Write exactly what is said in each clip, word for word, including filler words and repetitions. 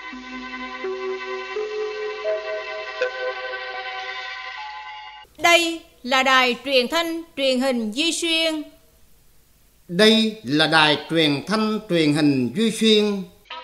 Đây là đài truyền thanh truyền hình Duy Xuyên. Đây là đài truyền thanh truyền hình Duy Xuyên.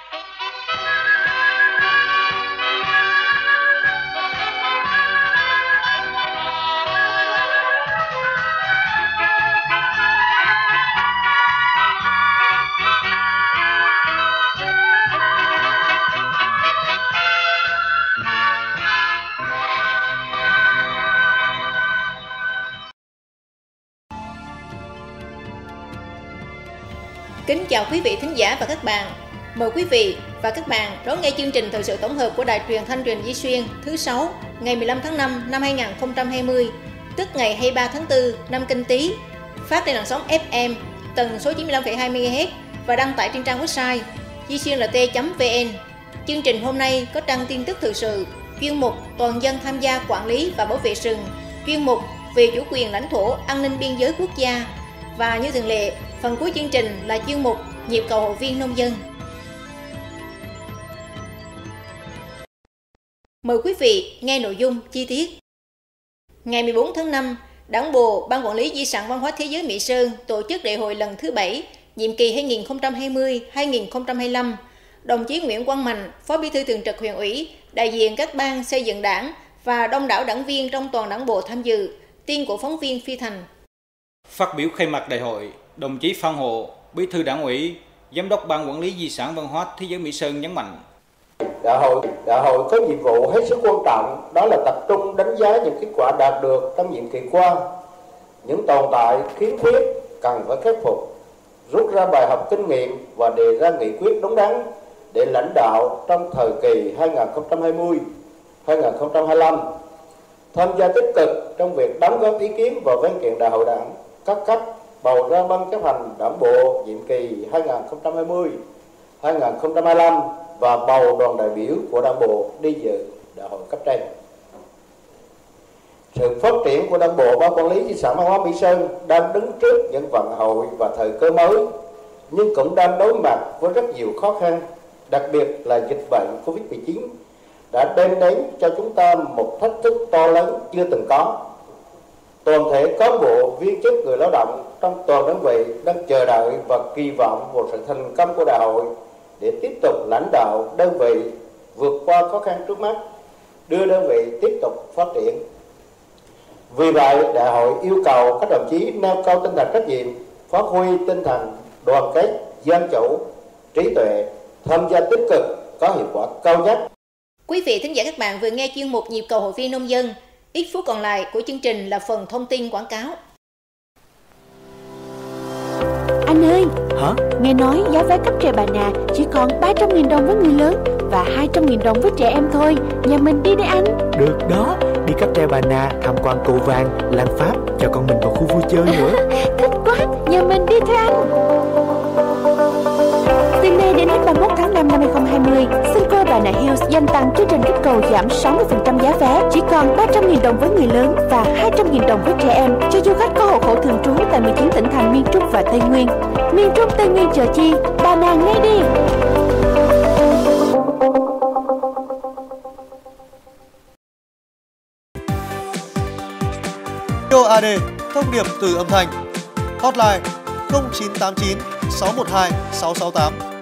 Kính chào quý vị thính giả và các bạn. Mời quý vị và các bạn đón nghe chương trình thời sự tổng hợp của Đài Truyền thanh Truyền Duy Xuyên thứ sáu ngày mười lăm tháng năm năm hai nghìn không trăm hai mươi, tức ngày hai mươi ba tháng tư năm Canh Tý, phát trên làn sóng ép em tần số chín mươi lăm phẩy hai mê ga héc và đăng tải trên trang website duy xuyên l t chấm v n. Chương trình hôm nay có trang tin tức thời sự, chuyên mục toàn dân tham gia quản lý và bảo vệ rừng, chuyên mục về chủ quyền lãnh thổ, an ninh biên giới quốc gia, và như thường lệ, phần cuối chương trình là chuyên mục nhịp cầu hội viên nông dân. Mời quý vị nghe nội dung chi tiết. Ngày mười bốn tháng năm, Đảng bộ Ban Quản lý Di sản Văn hóa Thế giới Mỹ Sơn tổ chức đại hội lần thứ bảy, nhiệm kỳ hai nghìn không trăm hai mươi đến hai nghìn không trăm hai mươi lăm. Đồng chí Nguyễn Quang Mạnh, Phó Bí thư Thường trực Huyện ủy, đại diện các ban xây dựng Đảng và đông đảo đảng viên trong toàn Đảng bộ tham dự. Tin của phóng viên Phi Thành. Phát biểu khai mạc đại hội, đồng chí Phan Hộ, Bí thư Đảng ủy, Giám đốc Ban Quản lý Di sản Văn hóa Thế giới Mỹ Sơn nhấn mạnh: Đại hội, đại hội có nhiệm vụ hết sức quan trọng, đó là tập trung đánh giá những kết quả đạt được trong nhiệm kỳ qua, những tồn tại, khiếm khuyết cần phải khắc phục, rút ra bài học kinh nghiệm và đề ra nghị quyết đúng đắn để lãnh đạo trong thời kỳ hai nghìn không trăm hai mươi đến hai nghìn không trăm hai mươi lăm. Tham gia tích cực trong việc đóng góp ý kiến vào văn kiện đại hội Đảng các cấp, bầu ra ban chấp hành Đảng bộ nhiệm kỳ hai nghìn không trăm hai mươi đến hai nghìn không trăm hai mươi lăm và bầu đoàn đại biểu của Đảng bộ đi dự đại hội cấp trên. Sự phát triển của Đảng bộ Ban Quản lý Di sản Văn hóa Mỹ Sơn đang đứng trước những vận hội và thời cơ mới, nhưng cũng đang đối mặt với rất nhiều khó khăn, đặc biệt là dịch bệnh covid mười chín đã đem đến cho chúng ta một thách thức to lớn chưa từng có. Toàn thể cán bộ, viên chức, người lao động trong toàn đơn vị đang chờ đợi và kỳ vọng vào sự thành công của đại hội để tiếp tục lãnh đạo đơn vị vượt qua khó khăn trước mắt, đưa đơn vị tiếp tục phát triển. Vì vậy, đại hội yêu cầu các đồng chí nêu cao tinh thần trách nhiệm, phát huy tinh thần đoàn kết, dân chủ, trí tuệ, tham gia tích cực, có hiệu quả cao nhất. Quý vị thính giả các bạn vừa nghe chuyên mục nhịp cầu hội viên nông dân. Ít phút còn lại của chương trình là phần thông tin quảng cáo. Anh ơi, hả? Nghe nói giá vé cáp treo Bà Nà chỉ còn ba trăm nghìn đồng với người lớn và hai trăm nghìn đồng với trẻ em thôi. Nhà mình đi đây anh. Được đó, đi cáp treo Bà Nà, tham quan cầu vàng, làng Pháp, cho con mình vào khu vui chơi nữa. Thích quá, nhà mình đi thôi anh. Từ nay đến hết ba mươi mốt tháng năm năm hai nghìn không trăm hai mươi, Sunco Bà Nà Hills dành tặng chương trình kích cầu giảm sáu mươi phần trăm giá vé, chỉ còn ba trăm nghìn đồng với người lớn và hai trăm nghìn đồng với trẻ em cho du khách có hộ khẩu thường trú tại mười chín tỉnh thành miền Trung và Tây Nguyên. Miền Trung, Tây Nguyên chờ chi? Bà Nà ngay đi! Radio a đê, thông điệp từ âm thanh. Hotline không chín tám chín sáu một hai sáu sáu tám.